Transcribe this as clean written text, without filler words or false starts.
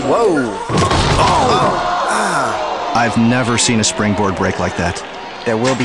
Whoa. I've never seen a springboard break like that. There will be